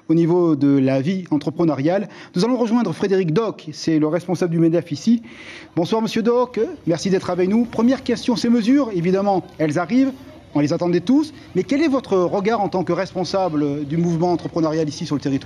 au niveau de la vie entrepreneuriale. Nous allons rejoindre Frédéric Doc, c'est le responsable du MEDEF ici. Bonsoir Monsieur Doc, merci d'être avec nous. Première question, ces mesures, évidemment, elles arrivent, on les attendait tous, mais quel est votre regard en tant que responsable du mouvement entrepreneurial ici sur le territoire ?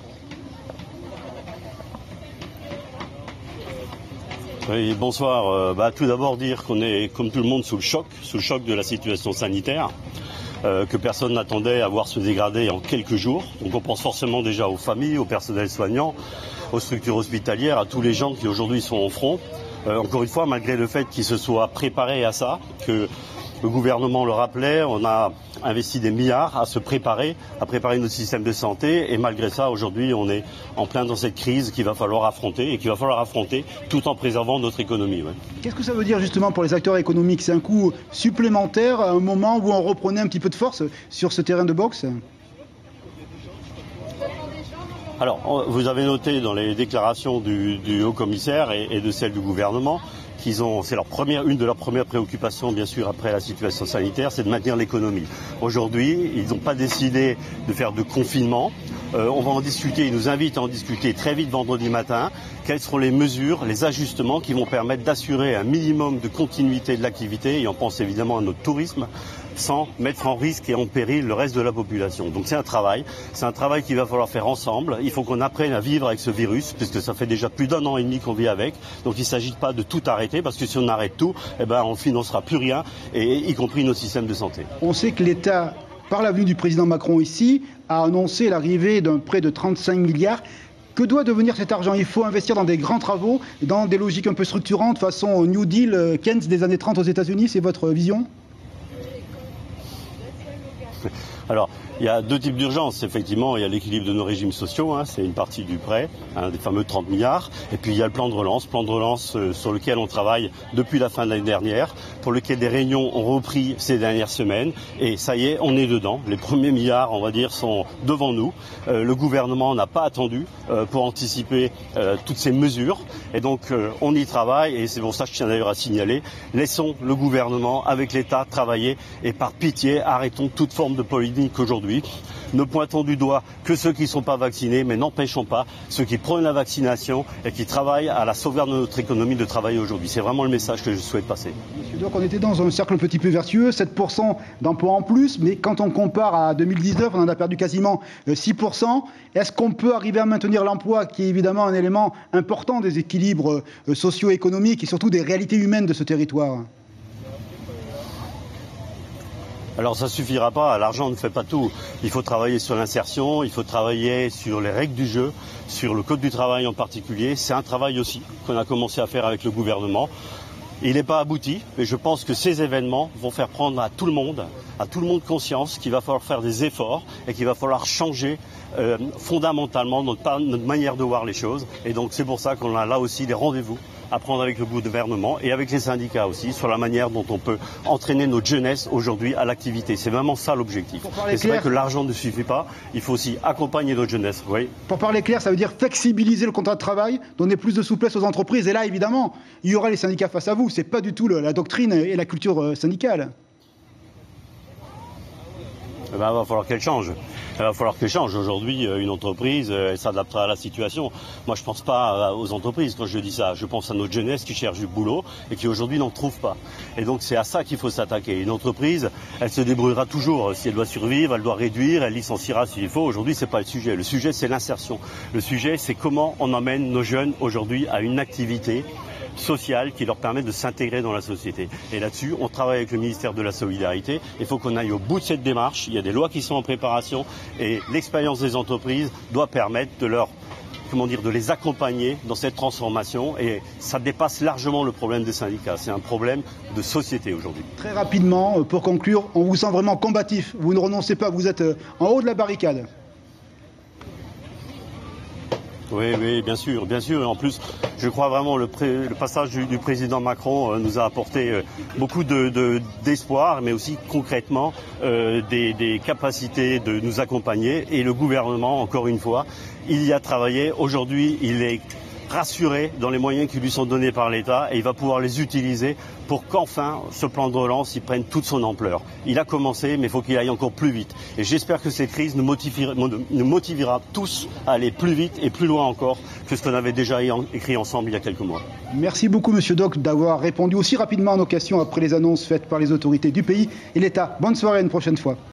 Oui, bonsoir. Tout d'abord dire qu'on est, comme tout le monde, sous le choc de la situation sanitaire, que personne n'attendait à voir se dégrader en quelques jours. Donc on pense forcément déjà aux familles, au personnel soignant, aux structures hospitalières, à tous les gens qui aujourd'hui sont au front. Encore une fois, malgré le fait qu'ils se soient préparés à ça, que le gouvernement le rappelait, on a investi des milliards à se préparer, à préparer notre système de santé. Et malgré ça, aujourd'hui, on est en plein dans cette crise qu'il va falloir affronter et qu'il va falloir affronter tout en préservant notre économie. Ouais. Qu'est-ce que ça veut dire justement pour les acteurs économiques? C'est un coût supplémentaire à un moment où on reprenait un petit peu de force sur ce terrain de boxe? Alors, vous avez noté dans les déclarations du haut-commissaire et de celles du gouvernement c'est une de leurs premières préoccupations, bien sûr, après la situation sanitaire, c'est de maintenir l'économie. Aujourd'hui, ils n'ont pas décidé de faire de confinement. On va en discuter, ils nous invitent à en discuter très vite vendredi matin. Quelles seront les mesures, les ajustements qui vont permettre d'assurer un minimum de continuité de l'activité, et on pense évidemment à notre tourisme, sans mettre en risque et en péril le reste de la population. Donc c'est un travail qu'il va falloir faire ensemble. Il faut qu'on apprenne à vivre avec ce virus, puisque ça fait déjà plus d'1 an et demi qu'on vit avec. Donc il ne s'agit pas de tout arrêter, parce que si on arrête tout, on ne financera plus rien, y compris nos systèmes de santé. On sait que l'État, par la venue du président Macron ici, a annoncé l'arrivée d'un prêt de 35 milliards. Que doit devenir cet argent? Il faut investir dans des grands travaux, dans des logiques un peu structurantes, façon New Deal, Keynes des années 30 aux États-Unis, c'est votre vision? Alors, il y a deux types d'urgences. Effectivement, il y a l'équilibre de nos régimes sociaux, c'est une partie du prêt, des fameux 30 milliards. Et puis il y a le plan de relance sur lequel on travaille depuis la fin de l'année dernière, pour lequel des réunions ont repris ces dernières semaines. Et ça y est, on est dedans. Les premiers milliards, on va dire, sont devant nous. Le gouvernement n'a pas attendu pour anticiper toutes ces mesures. Et donc, on y travaille. Et c'est pour ça que je tiens d'ailleurs à signaler, laissons le gouvernement avec l'État travailler. Et par pitié, arrêtons toute forme de politique aujourd'hui. Ne pointons du doigt que ceux qui ne sont pas vaccinés, mais n'empêchons pas ceux qui prônent la vaccination et qui travaillent à la sauvegarde de notre économie de travailler aujourd'hui. C'est vraiment le message que je souhaite passer. Monsieur Doc, on était dans un cercle un petit peu vertueux, 7% d'emplois en plus, mais quand on compare à 2019, on en a perdu quasiment 6%. Est-ce qu'on peut arriver à maintenir l'emploi, qui est évidemment un élément important des équilibres socio-économiques et surtout des réalités humaines de ce territoire ? Alors ça ne suffira pas, l'argent ne fait pas tout. Il faut travailler sur l'insertion, il faut travailler sur les règles du jeu, sur le code du travail en particulier. C'est un travail aussi qu'on a commencé à faire avec le gouvernement. Il n'est pas abouti, mais je pense que ces événements vont faire prendre à tout le monde conscience qu'il va falloir faire des efforts et qu'il va falloir changer fondamentalement notre manière de voir les choses. Et donc c'est pour ça qu'on a là aussi des rendez-vous à prendre avec le gouvernement et avec les syndicats aussi sur la manière dont on peut entraîner notre jeunesse aujourd'hui à l'activité. C'est vraiment ça l'objectif. Et c'est vrai que l'argent ne suffit pas, il faut aussi accompagner notre jeunesse. Oui. Pour parler clair, ça veut dire flexibiliser le contrat de travail, donner plus de souplesse aux entreprises. Et là, évidemment, il y aura les syndicats face à vous. Ce n'est pas du tout la doctrine et la culture syndicale. Il va falloir qu'elle change. Il va falloir qu'elle change. Aujourd'hui, une entreprise, elle s'adaptera à la situation. Moi, je ne pense pas aux entreprises quand je dis ça. Je pense à notre jeunesse qui cherche du boulot et qui aujourd'hui n'en trouve pas. Et donc, c'est à ça qu'il faut s'attaquer. Une entreprise, elle se débrouillera toujours. Si elle doit survivre, elle doit réduire, elle licenciera s'il faut. Aujourd'hui, ce n'est pas le sujet. Le sujet, c'est l'insertion. Le sujet, c'est comment on emmène nos jeunes aujourd'hui à une activité sociale qui leur permet de s'intégrer dans la société. Et là-dessus, on travaille avec le ministère de la Solidarité. Il faut qu'on aille au bout de cette démarche. Il y a des lois qui sont en préparation et l'expérience des entreprises doit permettre de les accompagner dans cette transformation. Et ça dépasse largement le problème des syndicats. C'est un problème de société aujourd'hui. Très rapidement, pour conclure, on vous sent vraiment combatif. Vous ne renoncez pas, vous êtes en haut de la barricade. Oui, bien sûr. En plus, je crois vraiment le passage du président Macron nous a apporté beaucoup d'espoir, mais aussi concrètement des capacités de nous accompagner. Et le gouvernement, encore une fois, il y a travaillé. Aujourd'hui, il est rassuré dans les moyens qui lui sont donnés par l'État et il va pouvoir les utiliser pour qu'enfin ce plan de relance prenne toute son ampleur. Il a commencé, mais il faut qu'il aille encore plus vite. Et j'espère que cette crise nous motivera tous à aller plus vite et plus loin encore que ce qu'on avait déjà écrit ensemble il y a quelques mois. Merci beaucoup, Monsieur Doc, d'avoir répondu aussi rapidement à nos questions après les annonces faites par les autorités du pays et l'État. Bonne soirée, à une prochaine fois.